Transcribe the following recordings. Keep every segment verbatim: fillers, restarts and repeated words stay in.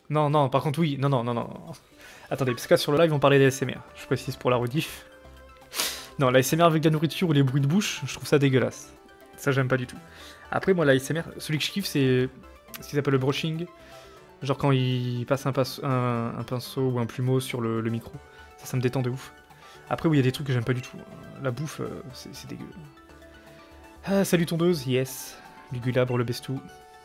Non, non, par contre, oui. Non, non, non, non. Attendez, parce que là, sur le live, on parlait des A S M R. Je précise pour la rediff. Non, l'A S M R avec de la nourriture ou les bruits de bouche, je trouve ça dégueulasse. Ça, j'aime pas du tout. Après, moi, l'A S M R, celui que je kiffe, c'est ce qu'ils appellent le brushing. Genre quand il passe un, pinceau, un, un pinceau ou un plumeau sur le, le micro. Ça, ça me détend de ouf. Après, oui, il y a des trucs que j'aime pas du tout. La bouffe, euh, c'est dégueu. Ah, salut tondeuse, yes. Lugulabre, le bestou.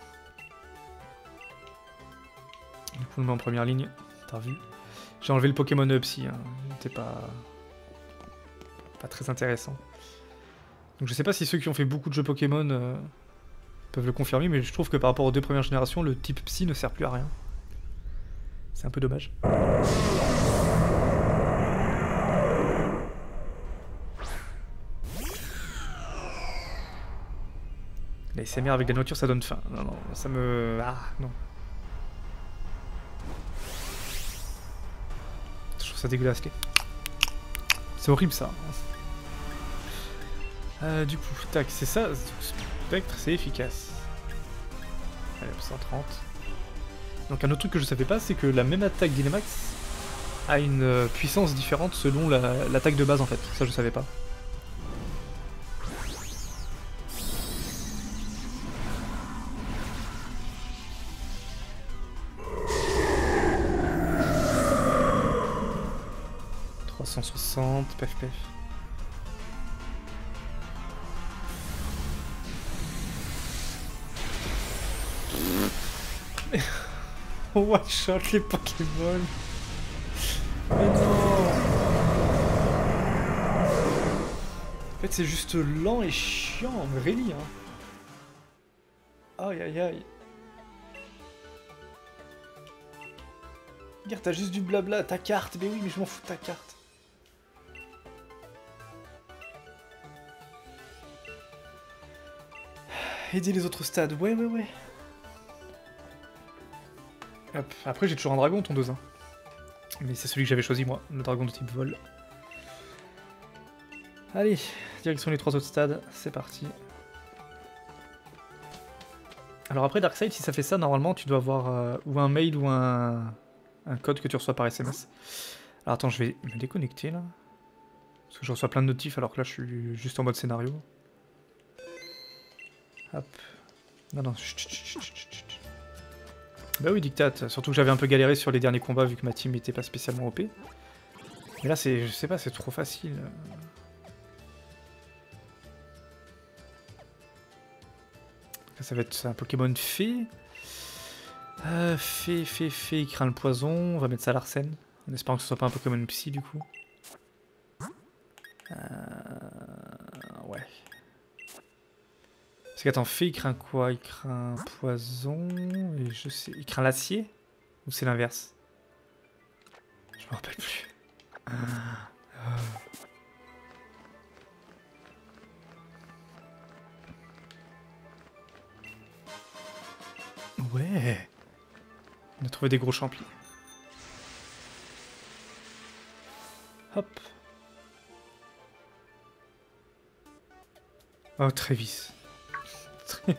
Du coup, on le met en première ligne. T'as vu. J'ai enlevé le Pokémon Upsy. Hein. C'était pas... pas très intéressant. Donc je sais pas si ceux qui ont fait beaucoup de jeux Pokémon euh, peuvent le confirmer, mais je trouve que par rapport aux deux premières générations, le type Psy ne sert plus à rien. C'est un peu dommage. La S M R avec la nourriture, ça donne faim. Non, non, ça me... Ah, non. Je trouve ça dégueulasse. C'est horrible, ça. Euh, du coup, tac, c'est ça. Spectre, c'est efficace. Allez, cent trente. Donc un autre truc que je savais pas, c'est que la même attaque Dynamax a une puissance différente selon l'attaque la, de base, en fait. Ça, je savais pas. trois cent soixante, pef pef. On one shot les Pokémon. Mais non. En fait c'est juste lent et chiant, mais really hein. Aïe aïe aïe. Regarde, t'as juste du blabla, ta carte, mais oui mais je m'en fous de ta carte. Aider les autres stades, ouais ouais ouais. Hop. Après j'ai toujours un dragon ton deux. Hein. Mais c'est celui que j'avais choisi moi, le dragon de type vol. Allez, direction les trois autres stades, c'est parti. Alors après Darkseid, si ça fait ça, normalement tu dois avoir euh, ou un mail ou un, un code que tu reçois par S M S. Alors attends, je vais me déconnecter là. Parce que je reçois plein de notifs alors que là je suis juste en mode scénario. Hop. Non, non, chut, chut, chut, chut, chut. Bah oui, Dictate. Surtout que j'avais un peu galéré sur les derniers combats vu que ma team était pas spécialement O P. Mais là, c'est, je sais pas, c'est trop facile. Ça va être un Pokémon fée. Euh, fée, fée, fée, il craint le poison. On va mettre ça à l'Arsène. En espérant que ce soit pas un Pokémon psy du coup. Euh... Ouais. Parce qu'attends, fée, il craint quoi? Il craint poison. Et je sais. Il craint l'acier? Ou c'est l'inverse? Je me rappelle plus. Ah. Ah. Ouais. On a trouvé des gros champis. Hop. Oh, Travis. Travis.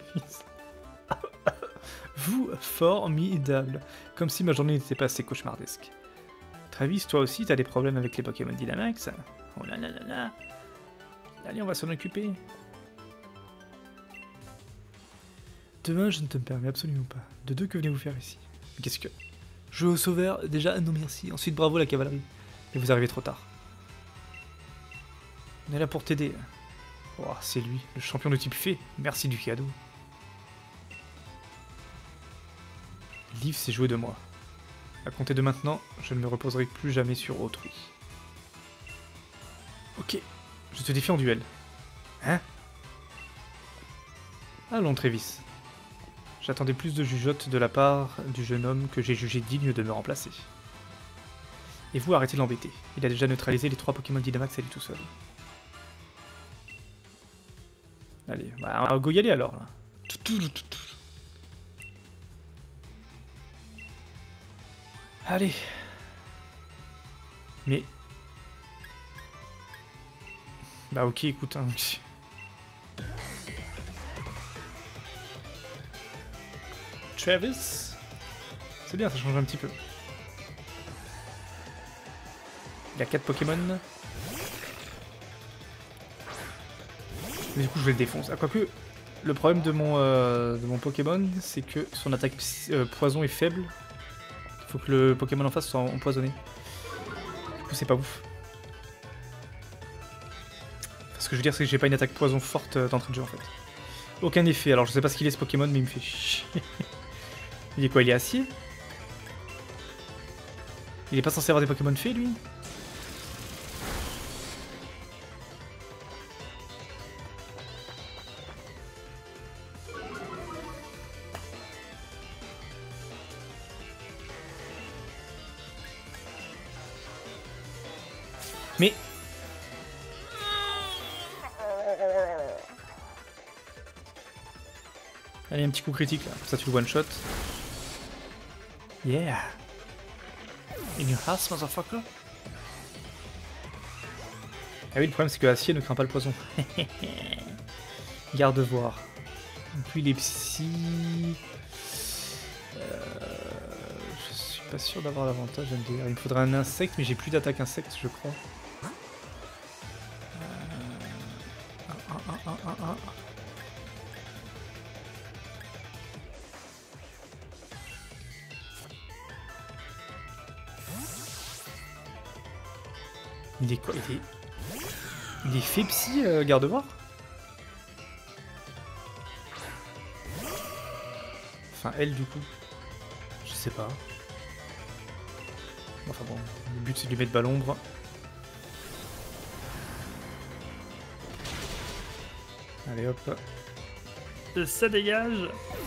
Vous, formidable. Comme si ma journée n'était pas assez cauchemardesque. Travis, toi aussi, t'as des problèmes avec les Pokémon Dynamax? Oh là là là là. Allez, on va s'en occuper. De un, je ne te permets absolument pas. De deux, que venez-vous faire ici? Qu'est-ce que... Jeu au sauveur, déjà, non merci. Ensuite, bravo la cavalerie. Mais vous arrivez trop tard. On est là pour t'aider. Oh, c'est lui, le champion de type fée. Merci du cadeau. Liv s'est joué de moi. À compter de maintenant, je ne me reposerai plus jamais sur autrui. Ok, je te défie en duel. Hein? Allons, Travis. J'attendais plus de jugeote de la part du jeune homme que j'ai jugé digne de me remplacer. Et vous, arrêtez de l'embêter. Il a déjà neutralisé les trois Pokémon Dynamax à lui tout seul. Allez, bah, on va go y aller alors. Là. Allez. Mais... Bah ok, écoute. Hein. Travis. C'est bien, ça change un petit peu. Il y a quatre Pokémon. Mais du coup, je vais le défoncer. Ah, quoique, le problème de mon, euh, de mon Pokémon, c'est que son attaque euh, poison est faible. Il faut que le Pokémon en face soit empoisonné. Du coup, c'est pas ouf. Enfin, ce que je veux dire, c'est que j'ai pas une attaque poison forte euh, d'entrée de jeu en fait. Aucun effet. Alors, je sais pas ce qu'il est ce Pokémon, mais il me fait chier. Il est quoi? Il est acier? Il est pas censé avoir des Pokémon faits, lui? Mais... Allez, un petit coup critique là, ça tu le one shot. Yeah! In your house, motherfucker! Ah oui, le problème c'est que Acier ne craint pas le poison. Garde voir. Donc lui il est psy... Euh... Je suis pas sûr d'avoir l'avantage M D R. Il me faudrait un insecte, mais j'ai plus d'attaque insecte, je crois. Euh... Un, un, un, un, un. Il est quoi? Il est... Il est fait psy, euh, garde voir? Enfin, elle du coup. Je sais pas. Enfin bon, le but c'est de lui mettre bas l'ombre. Allez hop. Ça dégage.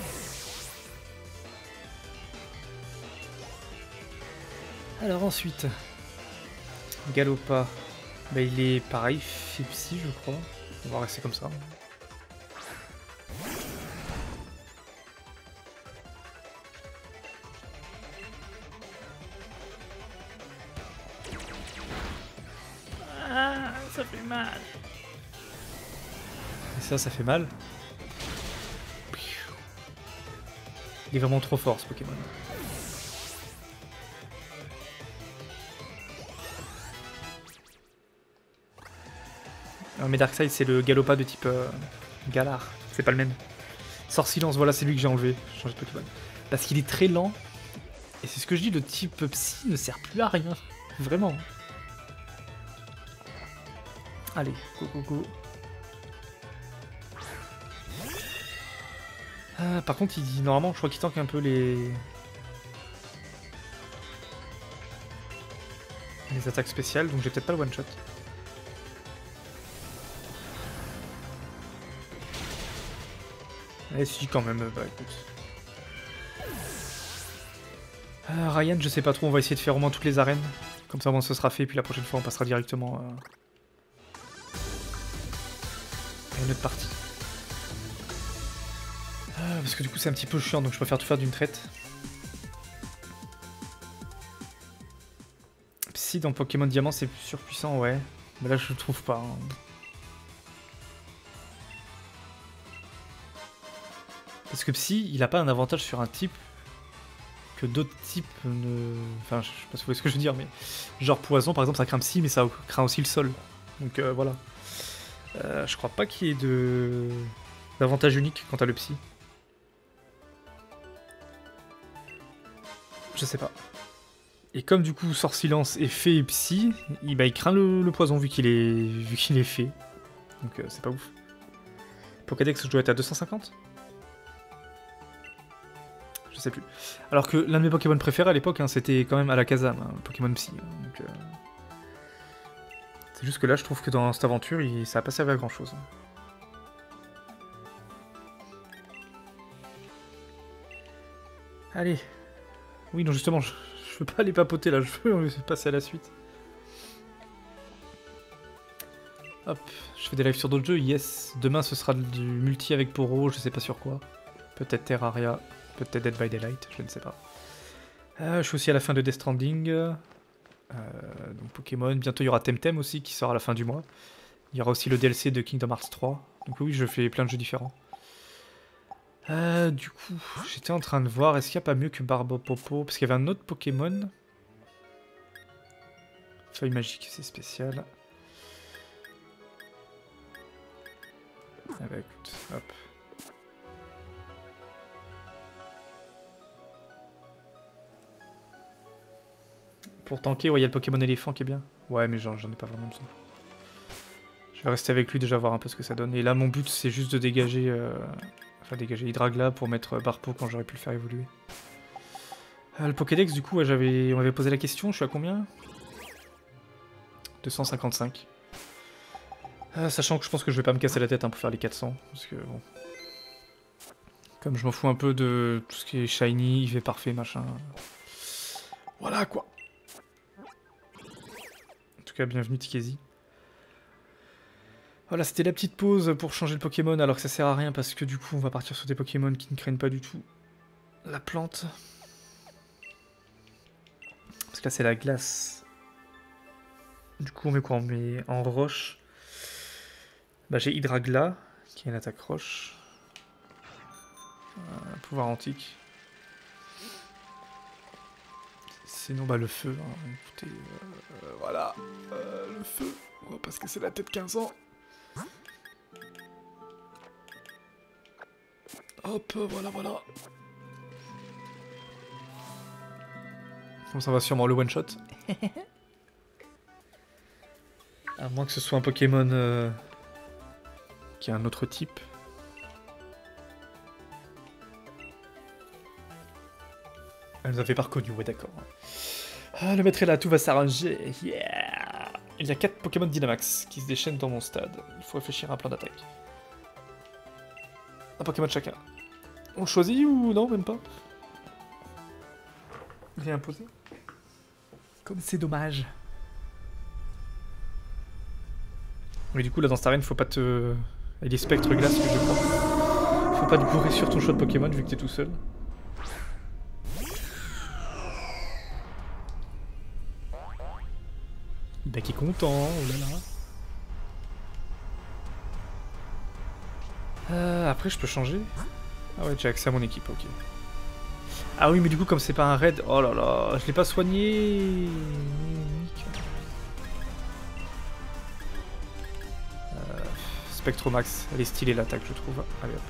Alors ensuite, Galopa. Bah il est pareil, fait psy je crois. On va rester comme ça. Ah, ça fait mal. Et ça, ça fait mal. Il est vraiment trop fort ce Pokémon. Non mais Darkseid c'est le Galopa de type euh, Galar, c'est pas le même. Sorsilence, voilà c'est lui que j'ai enlevé, j'ai changé de Pokémon. Parce qu'il est très lent, et c'est ce que je dis, le type Psy ne sert plus à rien, vraiment. Allez, go go go. Ah, par contre, il, normalement je crois qu'il tank un peu les... les attaques spéciales, donc j'ai peut-être pas le one shot. Eh si quand même, bah écoute. Euh, Ryan, je sais pas trop, on va essayer de faire au moins toutes les arènes. Comme ça, au moins ce sera fait, puis la prochaine fois on passera directement euh... à une autre partie. Euh, parce que du coup c'est un petit peu chiant, donc je préfère tout faire d'une traite. Psy dans Pokémon Diamant c'est surpuissant, ouais. Mais là je le trouve pas. Hein. Parce que Psy, il a pas un avantage sur un type que d'autres types ne... Enfin, je sais pas si vous voyez ce que je veux dire, mais... Genre Poison, par exemple, ça craint Psy, mais ça craint aussi le sol. Donc euh, voilà. Euh, je crois pas qu'il y ait de... d'avantage unique quant à le Psy. Je sais pas. Et comme du coup Sorsilence est fait et Psy, il, bah, il craint le, le Poison vu qu'il est... vu qu'il est fait. Donc euh, c'est pas ouf. Pokédex, je dois être à deux cent cinquante? Je sais plus. Alors que l'un de mes Pokémon préférés à l'époque, hein, c'était quand même Alakazam, hein, Pokémon Psy. Donc, euh... c'est juste que là, je trouve que dans cette aventure, il... ça a pas servi à grand chose. Allez. Oui, non, justement, je, je veux pas les papoter là, je veux passer à la suite. Hop, je fais des lives sur d'autres jeux, yes. Demain, ce sera du multi avec Poro, je sais pas sur quoi. Peut-être Terraria. Peut-être Dead by Daylight, je ne sais pas. Euh, je suis aussi à la fin de Death Stranding. Euh, donc Pokémon. Bientôt il y aura Temtem aussi qui sort à la fin du mois. Il y aura aussi le D L C de Kingdom Hearts trois. Donc oui, je fais plein de jeux différents. Euh, du coup, j'étais en train de voir, est-ce qu'il n'y a pas mieux que Barbopopo? Parce qu'il y avait un autre Pokémon. Feuille magique, c'est spécial. Ah bah écoute, hop. Pour tanker, ouais, il y a le Pokémon éléphant qui est bien. Ouais, mais genre, j'en ai pas vraiment besoin. Je vais rester avec lui déjà, voir un peu ce que ça donne. Et là, mon but, c'est juste de dégager... Euh... Enfin, dégager Hydragla pour mettre Barpo quand j'aurais pu le faire évoluer. Euh, le Pokédex, du coup, ouais, j'avais... on m'avait posé la question, je suis à combien? deux cent cinquante-cinq. Euh, sachant que je pense que je vais pas me casser la tête hein, pour faire les quatre cents. Parce que, bon... Comme je m'en fous un peu de tout ce qui est shiny, il fait parfait, machin... Voilà, quoi. En tout cas, bienvenue Tikezi. Voilà, c'était la petite pause pour changer le Pokémon, alors que ça sert à rien, parce que du coup, on va partir sur des Pokémon qui ne craignent pas du tout la plante. Parce que là, c'est la glace. Du coup, on met quoi? On met en roche. Bah, j'ai Hydragla, qui est une attaque roche. Euh, pouvoir antique. Sinon, bah, le feu. Hein. Écoutez, euh, voilà. Euh, le feu. On va pas se casser la tête quinze ans. Hop, voilà, voilà. Bon, ça va sûrement le one-shot. À moins que ce soit un Pokémon euh, qui a un autre type. Elle nous avait pas reconnu, ouais d'accord. Ah, le maître est là, tout va s'arranger. Yeah. Il y a quatre Pokémon Dynamax qui se déchaînent dans mon stade. Il faut réfléchir à un plan d'attaque. Un Pokémon chacun. On le choisit ou non, même pas? Il est imposé. Comme c'est dommage. Mais du coup, là dans cette arène, faut pas te... Il est spectre glace que je crois. Faut pas te bourrer sur ton choix de Pokémon vu que t'es tout seul. Bah qui est content, oh là là. Euh, après je peux changer. Ah ouais, j'ai accès à mon équipe, ok. Ah oui, mais du coup comme c'est pas un raid, oh là là, je l'ai pas soigné. Euh, Spectromax, elle est stylée l'attaque je trouve. Allez hop.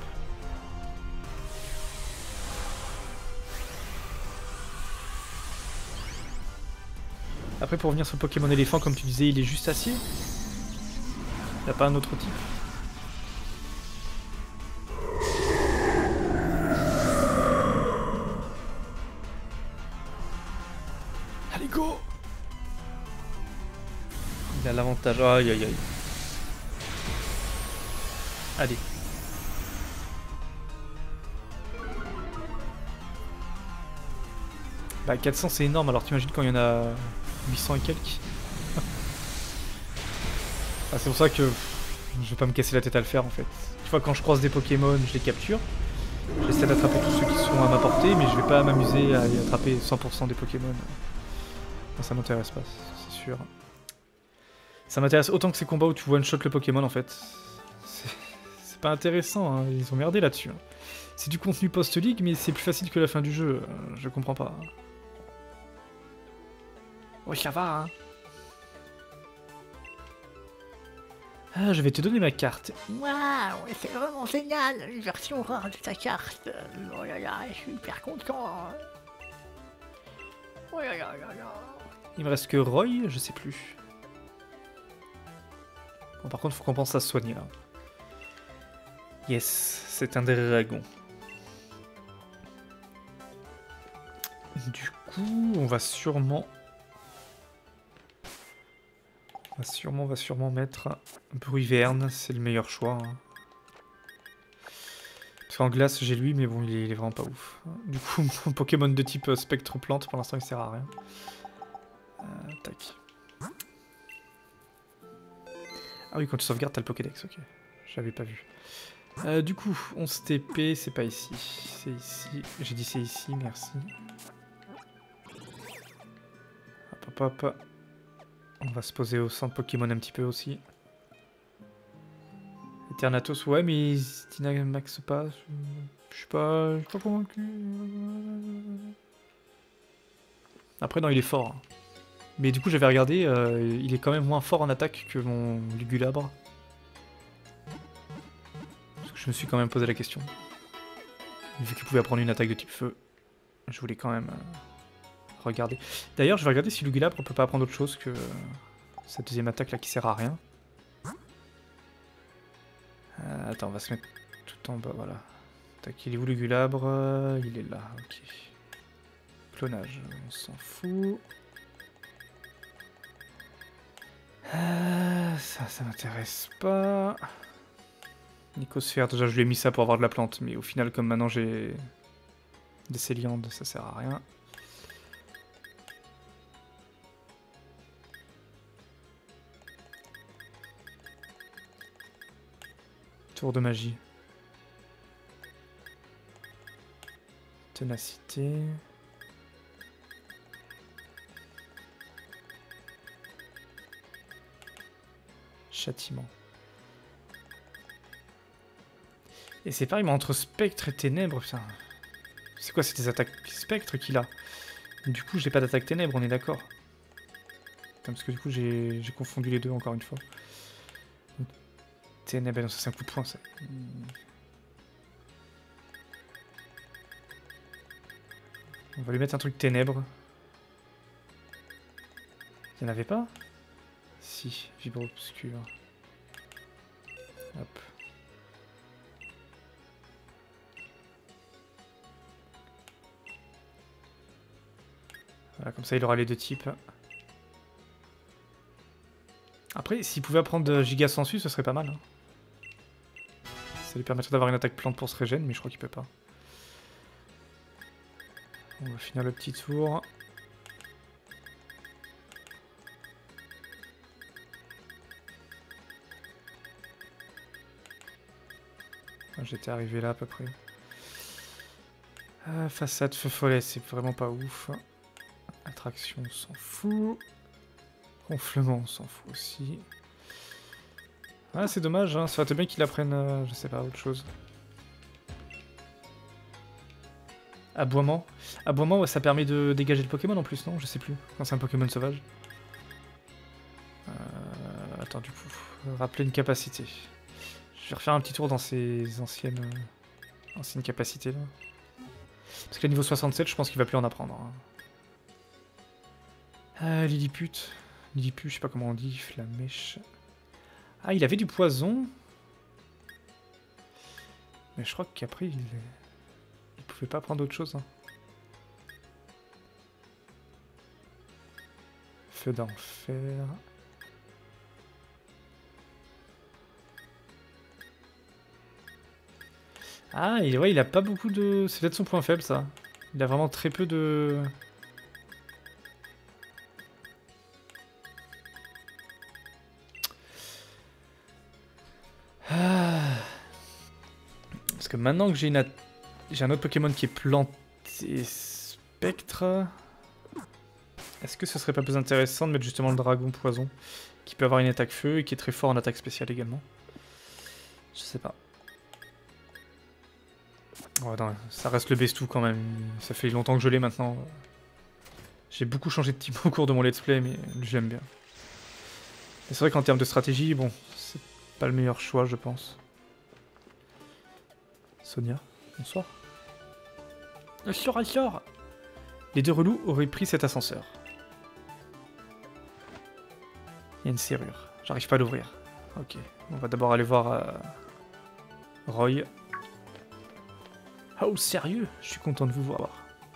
Après pour revenir sur le Pokémon éléphant, comme tu disais, il est juste acier. Il n'y a pas un autre type. Allez go. Il a l'avantage. Aïe aïe aïe. Allez. Bah quatre cents c'est énorme, alors t'imagines quand il y en a huit cents et quelques. Ah, c'est pour ça que je vais pas me casser la tête à le faire en fait. Une fois quand je croise des Pokémon, je les capture. J'essaie d'attraper tous ceux qui sont à ma portée, mais je vais pas m'amuser à y attraper cent pour cent des Pokémon. Non, ça m'intéresse pas, c'est sûr. Ça m'intéresse autant que ces combats où tu one-shot le Pokémon en fait. C'est pas intéressant, hein. Ils ont merdé là-dessus. Hein. C'est du contenu post-league, mais c'est plus facile que la fin du jeu. Je comprends pas. Ouais, ça va, hein. Ah, je vais te donner ma carte. Waouh, c'est vraiment génial, une version rare de ta carte. Oh là là, je suis hyper content. Oh là là là là. Il me reste que Roy, je sais plus. Bon, par contre, faut qu'on pense à se soigner là. Yes, c'est un dragon. Du coup, on va sûrement... On va sûrement, on va sûrement mettre Bruyverne, c'est le meilleur choix. Hein. Parce qu'en glace, j'ai lui, mais bon, il est, il est vraiment pas ouf. Du coup, mon Pokémon de type spectre plante, pour l'instant, il sert à rien. Euh, tac. Ah oui, quand tu sauvegardes, t'as le Pokédex, ok. J'avais pas vu. Euh, du coup, onze T P, c'est pas ici. C'est ici. J'ai dit c'est ici, merci. Hop, hop, hop. On va se poser au centre Pokémon un petit peu aussi. Eternatus, ouais, mais Dynamax pas. Je Je suis pas, je suis pas convaincu. Après non, il est fort. Hein. Mais du coup j'avais regardé, euh, il est quand même moins fort en attaque que mon Lugulabre. Parce que je me suis quand même posé la question. Vu qu'il pouvait apprendre une attaque de type feu, je voulais quand même euh, regarder. D'ailleurs je vais regarder si Lugulabre peut pas apprendre autre chose que cette deuxième attaque là qui sert à rien. Euh, attends, on va se mettre tout en bas, voilà. Tac, il est où Lugulabre? Il est là, ok. Clonage, on s'en fout. Euh, ça, ça m'intéresse pas. Nicosphère, déjà je lui ai mis ça pour avoir de la plante, mais au final, comme maintenant j'ai des Céliandes, ça sert à rien. Tour de magie. Ténacité. Châtiment. Et c'est pareil, mais entre spectre et ténèbres, putain. C'est quoi, c'est des attaques spectre qu'il a? Du coup, j'ai pas d'attaque ténèbres, on est d'accord. Parce que du coup, j'ai confondu les deux encore une fois. Ténèbres, non, ça c'est un coup de poing, ça. On va lui mettre un truc ténèbres. Il n'y en avait pas? Si, vibre obscur. Hop. Voilà, comme ça il aura les deux types. Après, s'il pouvait apprendre Giga Sensu, ce serait pas mal. Hein. Ça lui permettrait d'avoir une attaque plante pour se régène, mais je crois qu'il peut pas. On va finir le petit tour. J'étais arrivé là à peu près. Ah, façade feu follet, c'est vraiment pas ouf. Attraction, on s'en fout. Gonflement, on s'en fout aussi. Ah, c'est dommage, hein. Ça aurait été bien qu'il apprenne, euh, je sais pas, autre chose. Aboiement. Aboiement, ouais, ça permet de dégager le Pokémon en plus, non? Je sais plus, quand c'est un Pokémon sauvage. Euh, attends, du coup, rappeler une capacité. Je vais refaire un petit tour dans ces anciennes, euh, anciennes capacités là. Parce qu'à niveau soixante-sept, je pense qu'il va plus en apprendre. Hein. Ah, Lilliput. Lilliput, je sais pas comment on dit, Flamèche. Ah, il avait du poison. Mais je crois qu'après, il... il pouvait pas prendre autre chose. Hein. Feu d'enfer. Ah, il, ouais, il a pas beaucoup de... C'est peut-être son point faible, ça. Il a vraiment très peu de... Ah. Parce que maintenant que j'ai une... j'ai un autre Pokémon qui est planté spectre... Est-ce que ce serait pas plus intéressant de mettre justement le dragon poison, qui peut avoir une attaque feu et qui est très fort en attaque spéciale également? Je sais pas. Ouais, non, ça reste le Bestou quand même. Ça fait longtemps que je l'ai maintenant. J'ai beaucoup changé de type au cours de mon let's play, mais j'aime bien. C'est vrai qu'en termes de stratégie, bon, c'est pas le meilleur choix, je pense. Sonia, bonsoir. Elle sort, elle sort. Les deux relous auraient pris cet ascenseur. Il y a une serrure. J'arrive pas à l'ouvrir. Ok, on va d'abord aller voir euh, Roy. Oh, sérieux? Je suis content de vous voir.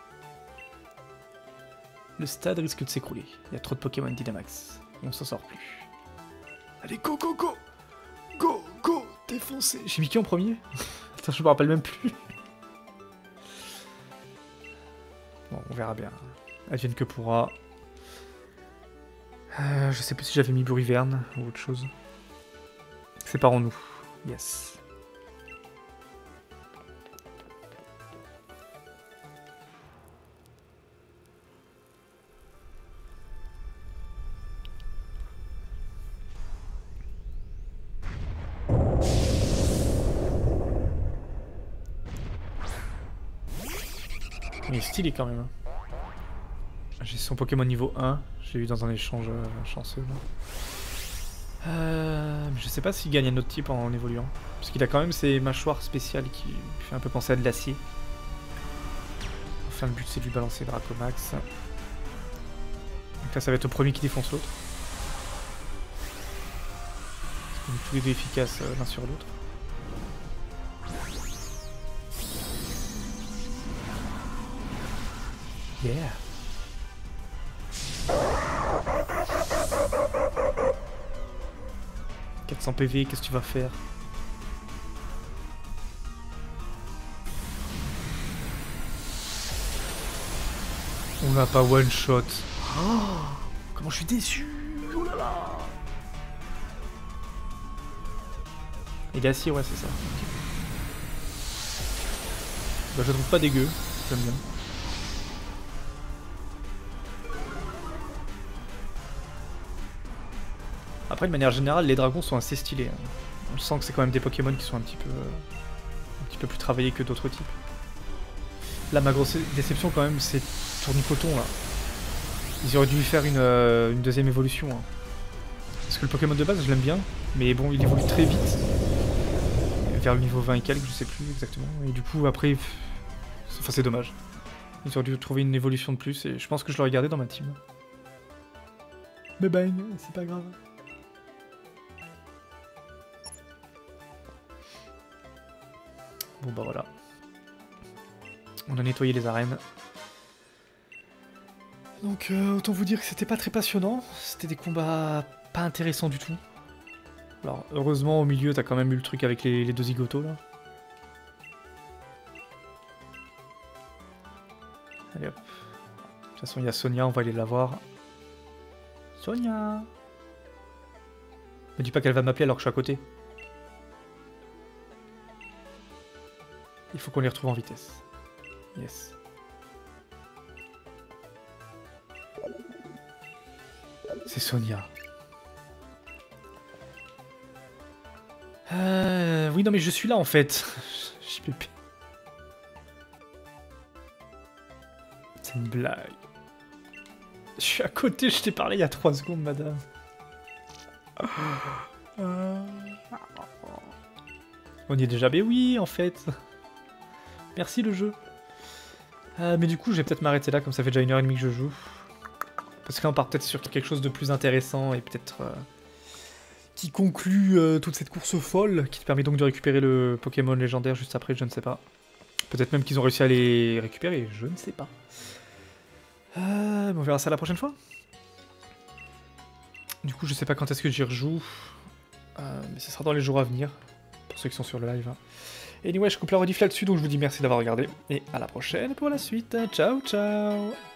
Le stade risque de s'écrouler. Il y a trop de Pokémon Dynamax. On s'en sort plus. Allez, go, go, go! Go, go! Défoncé! J'ai mis qui en premier? Attends, je me rappelle même plus. Bon, on verra bien. Advienne que pourra. Euh, je sais plus si j'avais mis Buriverne ou autre chose. Séparons-nous. Yes. est stylé quand même. J'ai son Pokémon niveau un, j'ai eu dans un échange euh, chanceux. Là. Euh, je sais pas s'il gagne un autre type en évoluant. Parce qu'il a quand même ses mâchoires spéciales qui lui fait un peu penser à de l'acier. Enfin le but c'est de lui balancer Dracomax. Donc là ça va être le premier qui défonce l'autre. On est tous les deux efficaces euh, l'un sur l'autre. Yeah. quatre cents P V, qu'est-ce que tu vas faire? On n'a pas one shot. Oh, comment je suis déçu. Oh là là. Il est assis, ouais, c'est ça. Okay. Bah, je le trouve pas dégueu, j'aime bien. Après, de manière générale, les dragons sont assez stylés. Hein. On sent que c'est quand même des Pokémon qui sont un petit peu, un petit peu plus travaillés que d'autres types. Là, ma grosse déception quand même, c'est Tournipoton là. Ils auraient dû lui faire une, euh, une deuxième évolution. Hein. Parce que le Pokémon de base, je l'aime bien, mais bon, il évolue très vite. Vers le niveau vingt et quelques, je sais plus exactement. Et du coup, après, enfin, c'est dommage. Ils auraient dû trouver une évolution de plus, et je pense que je l'aurais gardé dans ma team. Mais bang, c'est pas grave. Bon bah voilà. On a nettoyé les arènes. Donc euh, autant vous dire que c'était pas très passionnant. C'était des combats pas intéressants du tout. Alors heureusement au milieu t'as quand même eu le truc avec les, les deux zigotos là. Allez hop. De toute façon il y a Sonia, on va aller la voir. Sonia! Me dis pas qu'elle va m'appeler alors que je suis à côté. Il faut qu'on les retrouve en vitesse. Yes. C'est Sonia. Euh... Oui, non mais je suis là en fait. J P P. C'est une blague. Je suis à côté, je t'ai parlé il y a trois secondes, madame. Euh... On y est déjà, mais oui, en fait. Merci le jeu. Euh, mais du coup, je vais peut-être m'arrêter là, comme ça fait déjà une heure et demie que je joue. Parce que là, on part peut-être sur quelque chose de plus intéressant et peut-être euh, qui conclut euh, toute cette course folle, qui te permet donc de récupérer le Pokémon légendaire juste après, je ne sais pas. Peut-être même qu'ils ont réussi à les récupérer, je ne sais pas. Euh, on verra ça la prochaine fois. Du coup, je sais pas quand est-ce que j'y rejoue, euh, mais ce sera dans les jours à venir, pour ceux qui sont sur le live. Hein. Et anyway, je coupe la rediff là-dessus, donc je vous dis merci d'avoir regardé, et à la prochaine pour la suite. Ciao, ciao!